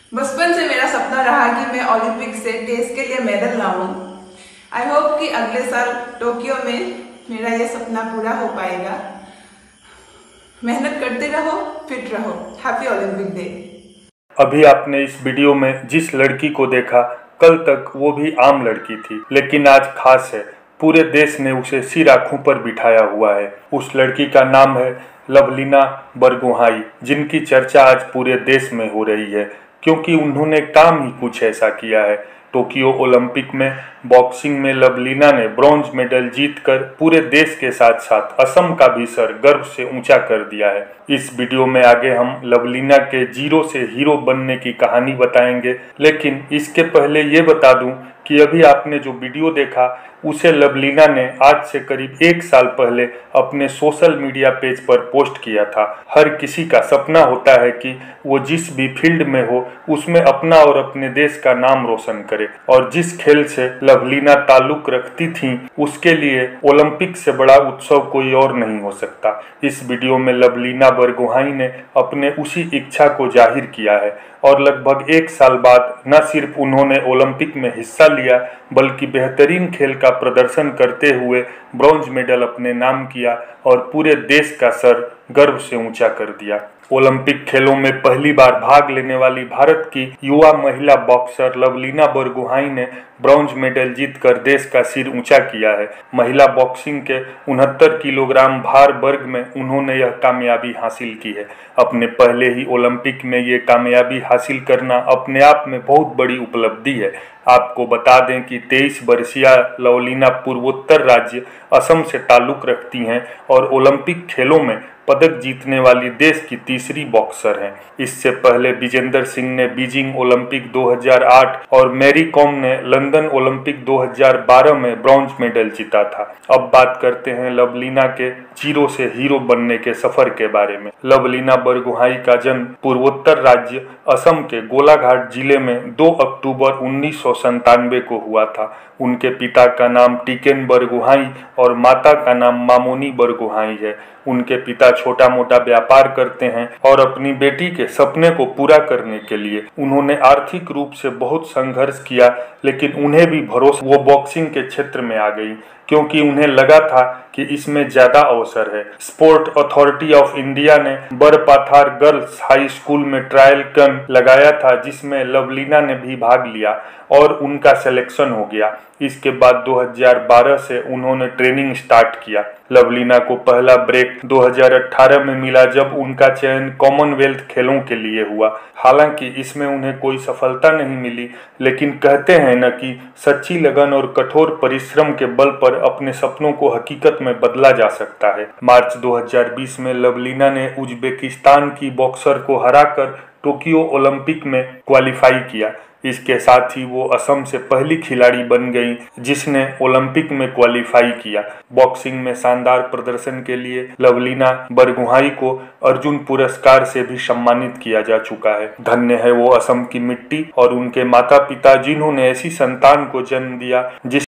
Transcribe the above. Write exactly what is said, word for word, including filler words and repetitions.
बचपन से मेरा सपना रहा कि मैं ओलंपिक से देश के लिए मेडल लाऊं। आई होप कि अगले साल टोक्यो में मेरा ये सपना पूरा हो पाएगा। मेहनत करते रहो, फिट रहो। Happy Olympic day. अभी आपने इस वीडियो में जिस लड़की को देखा, कल तक वो भी आम लड़की थी, लेकिन आज खास है। पूरे देश ने उसे सिर आंखों पर बिठाया हुआ है। उस लड़की का नाम है लवलीना बरगोहाई, जिनकी चर्चा आज पूरे देश में हो रही है, क्योंकि उन्होंने काम ही कुछ ऐसा किया है। टोक्यो ओलंपिक में बॉक्सिंग में लवलीना ने ब्रॉन्ज मेडल जीतकर पूरे देश के साथ साथ असम का भी सर गर्व से ऊंचा कर दिया है। इस वीडियो में आगे हम लवलीना के जीरो से हीरो बनने की कहानी बताएंगे, लेकिन इसके पहले ये बता दूं कि अभी आपने जो वीडियो देखा उसे लवलीना ने आज से करीब एक साल पहले अपने सोशल मीडिया पेज पर पोस्ट किया था। हर किसी का सपना होता है कि वो जिस भी फील्ड में हो उसमें अपना और अपने देश का नाम रोशन करे, और जिस खेल से लवलीना ताल्लुक रखती थीं उसके लिए ओलंपिक से बड़ा उत्सव कोई और नहीं हो सकता। इस वीडियो में लवलीना बरगोहाई ने अपने उसी इच्छा को जाहिर किया है, और लगभग एक साल बाद न सिर्फ उन्होंने ओलंपिक में हिस्सा लिया बल्कि बेहतरीन खेल का प्रदर्शन करते हुए ब्रॉन्ज मेडल अपने नाम किया और पूरे देश का सर गर्व से ऊंचा कर दिया। ओलंपिक खेलों में पहली बार भाग लेने वाली भारत की युवा महिला बॉक्सर लवलीना बरगोहाई ने ब्रॉन्ज मेडल जीतकर देश का सिर ऊंचा किया है। महिला बॉक्सिंग के उनहत्तर किलोग्राम भार वर्ग में उन्होंने यह कामयाबी हासिल की है। अपने पहले ही ओलंपिक में ये कामयाबी हासिल करना अपने आप में बहुत बड़ी उपलब्धि है। आपको बता दें कि तेईस वर्षीय लवलीना पूर्वोत्तर राज्य असम से ताल्लुक रखती हैं और ओलंपिक खेलों में पदक जीतने वाली देश की तीसरी बॉक्सर हैं। इससे पहले विजेंदर सिंह ने बीजिंग ओलंपिक दो हज़ार आठ और मैरी कॉम ने लंदन ओलंपिक दो हज़ार बारह में ब्रॉन्ज मेडल जीता था। अब बात करते हैं लवलीना के जीरो से हीरो बनने के सफर के बारे में। लवलीना बरगोहाई का जन्म पूर्वोत्तर राज्य असम के गोलाघाट जिले में दो अक्टूबर उन्नीस सौ संतानवे को हुआ था। उनके पिता का नाम टिकेन बरगोहाई और माता का नाम मामोनी बरगोहाई है। उनके पिता छोटा मोटा व्यापार करते हैं और अपनी बेटी के सपने को पूरा करने के लिए उन्होंने आर्थिक रूप से बहुत संघर्ष किया, लेकिन उन्हें भी भरोसा वो बॉक्सिंग के क्षेत्र में आ गई, क्योंकि उन्हें लगा था कि इसमें ज्यादा अवसर है। स्पोर्ट अथॉरिटी ऑफ इंडिया ने बरपाथार गर्ल्स हाई स्कूल में ट्रायल कैंप लगाया था, जिसमें लवलीना ने भी भाग लिया और उनका सिलेक्शन हो गया। इसके बाद दो हज़ार बारह से उन्होंने ट्रेनिंग स्टार्ट किया। लवलीना को पहला ब्रेक दो हज़ार अठारह में मिला, जब उनका चयन कॉमनवेल्थ खेलों के लिए हुआ। हालांकि इसमें उन्हें कोई सफलता नहीं मिली, लेकिन कहते हैं न कि सच्ची लगन और कठोर परिश्रम के बल पर अपने सपनों को हकीकत में बदला जा सकता है। मार्च दो हज़ार बीस में लवलीना ने उज्बेकिस्तान की बॉक्सर को हराकर टोक्यो ओलंपिक में क्वालिफाई किया। इसके साथ ही वो असम से पहली खिलाड़ी बन गई जिसने ओलंपिक में क्वालिफाई किया। बॉक्सिंग में शानदार प्रदर्शन के लिए लवलीना बरगोहाई को अर्जुन पुरस्कार से भी सम्मानित किया जा चुका है। धन्य है वो असम की मिट्टी और उनके माता पिता, जिन्होंने ऐसी संतान को जन्म दिया जिस